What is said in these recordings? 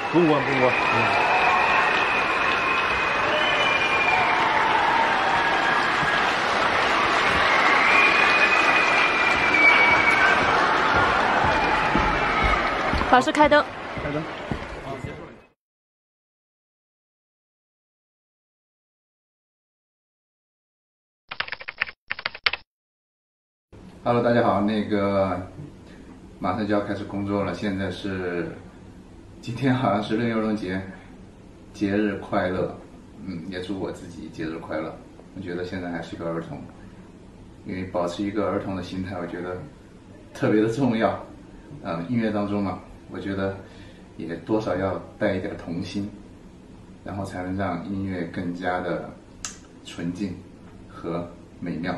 不过。 老师开灯。 开灯。 Hello， 大家好，马上就要开始工作了，现在是今天好像是6一儿童节，节日快乐，也祝我自己节日快乐。我觉得现在还是一个儿童，因为保持一个儿童的心态，我觉得特别的重要。音乐当中嘛，我觉得也多少要带一点童心，然后才能让音乐更加的纯净和美妙。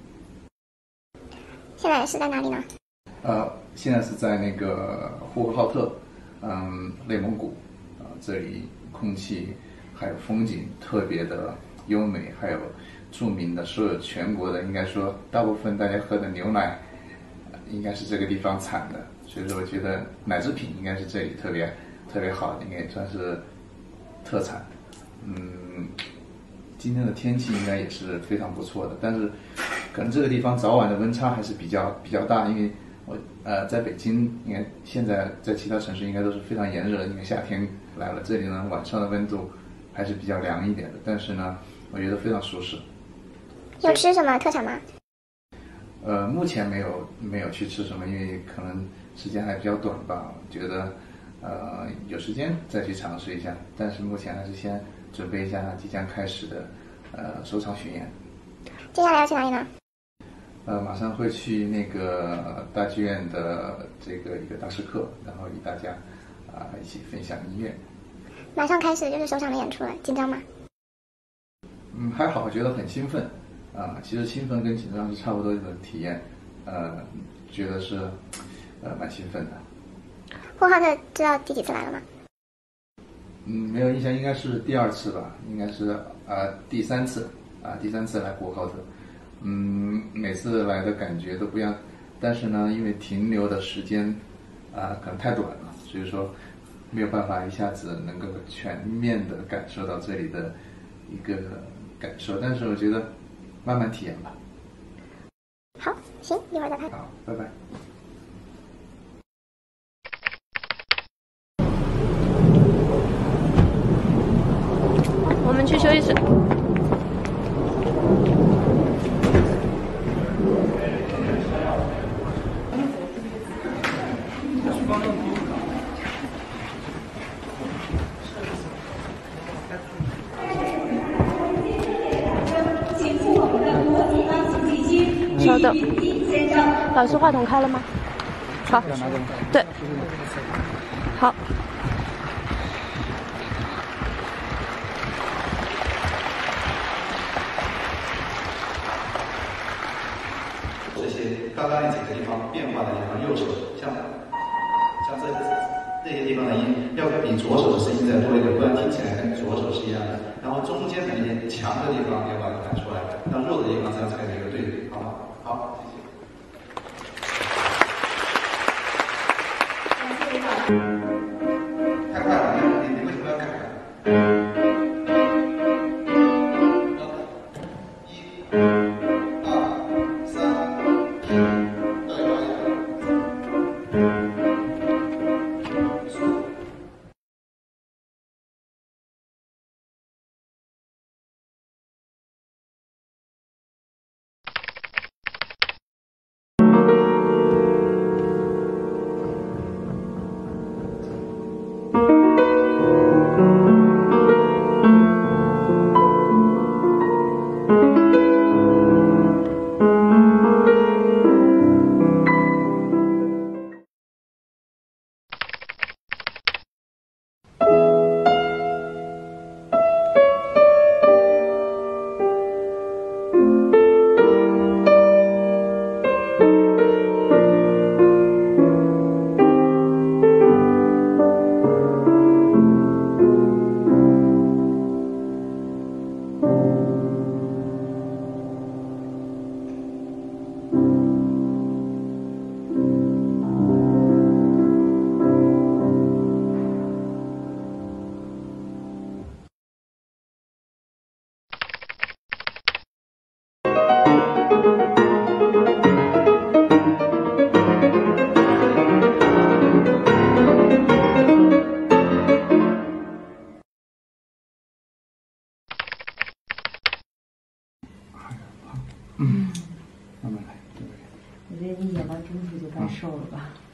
现在是在哪里呢？ 现在是在那个呼和浩特，内蒙古，这里空气还有风景特别的优美，还有著名的所有全国的，应该说大部分大家喝的牛奶，应该是这个地方产的，所以说我觉得奶制品应该是这里特别好的，应该算是特产。今天的天气应该也是非常不错的，但是可能这个地方早晚的温差还是比较大，因为我在北京，应该现在在其他城市应该都是非常炎热的，因为夏天来了，这里呢晚上的温度还是比较凉一点的，但是呢，我觉得非常舒适。 有吃什么特产吗？ 目前没有去吃什么，因为可能时间还比较短吧，我觉得有时间再去尝试一下，但是目前还是先准备一下即将开始的首场巡演。 接下来要去哪里呢？ 马上会去那个大剧院的一个大师课，然后与大家一起分享音乐。 马上开始就是首场的演出了，紧张吗？ 还好，我觉得很兴奋其实兴奋跟紧张是差不多的体验，觉得是蛮兴奋的。 呼和浩特知道第几次来了吗？ 没有印象，应该是第2次吧，应该是第3次第3次来呼和浩特。每次来的感觉都不一样，但是呢，因为停留的时间可能太短了，所以说没有办法一下子能够全面的感受到这里的一个感受，但是我觉得慢慢体验吧。 好，行，一会儿再拍。 好，拜拜。 我们去休息室。稍等，老师话筒开了吗？好，对，好。 这些刚刚那几个地方变化的地方，右手像这些地方的音，要比左手的声音再多一点，不然听起来跟左手是一样的。然后中间的那些强的地方要把它弹出来，让弱的地方才采取一个对比，好吗？好，谢谢。太快了，你为什么要改？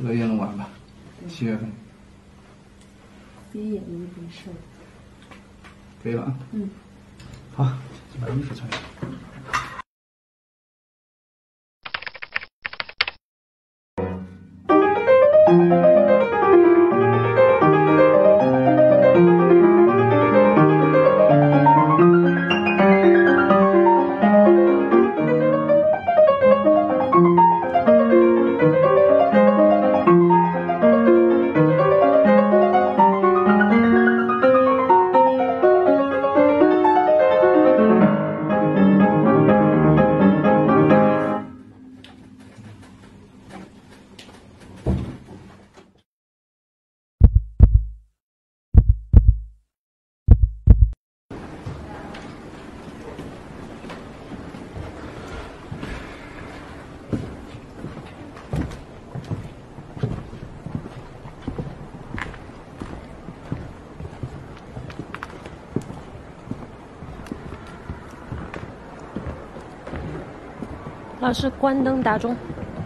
这个也能完吧？7月份。 别演了一点事儿。 可以了啊。 嗯。 好，把衣服穿上。 老师，关灯打钟。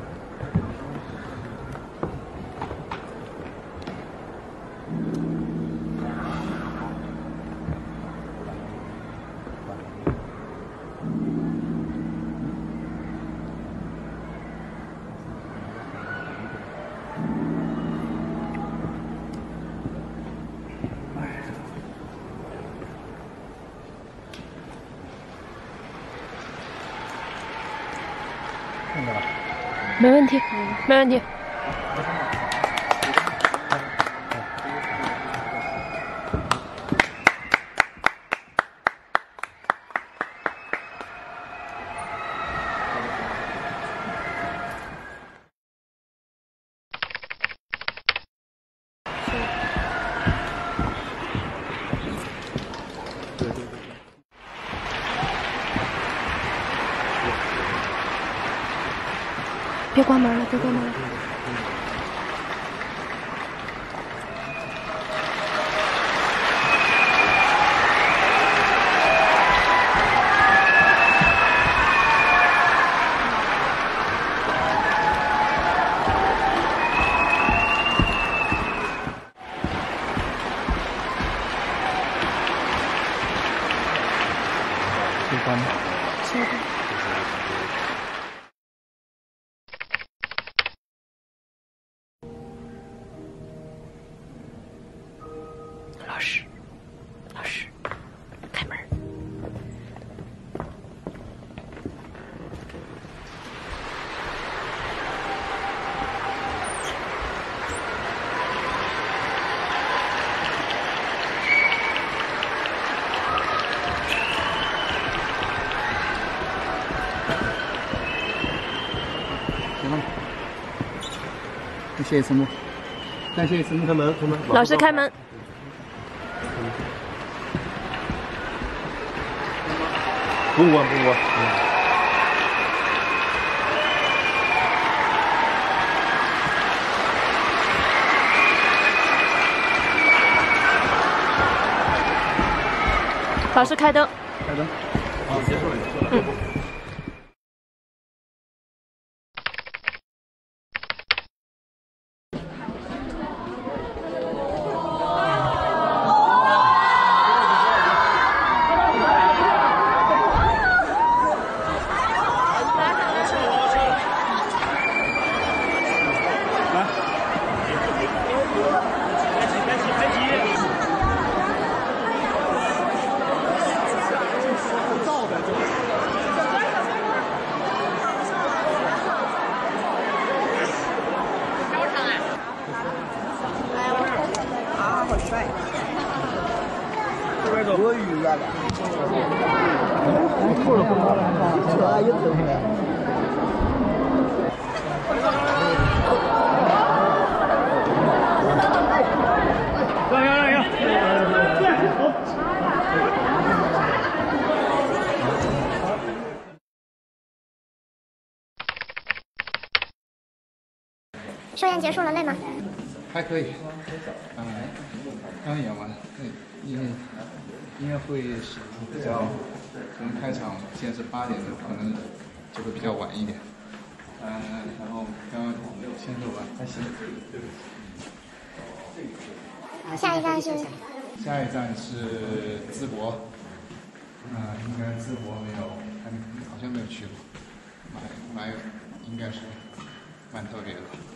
没问题，没问题。别关门了，别关门了。 别关门。 收的。老师，老师，开门。 行了，再卸一次幕，再卸一次幕。开门，开门。 老师开门。 不用关，不用关。 老师开灯。 开灯。好，结束了，结束了。 多余了，错了不好了，错了又走回来。 首演结束了，累吗？ 还可以，刚演完，音乐会是比较，可能开场现在是8点的，可能就会比较晚一点。 然后刚刚先走完，还行。 下一站是？ 下一站是淄博。应该淄博没有，好像没有去过。应该是蛮特别的。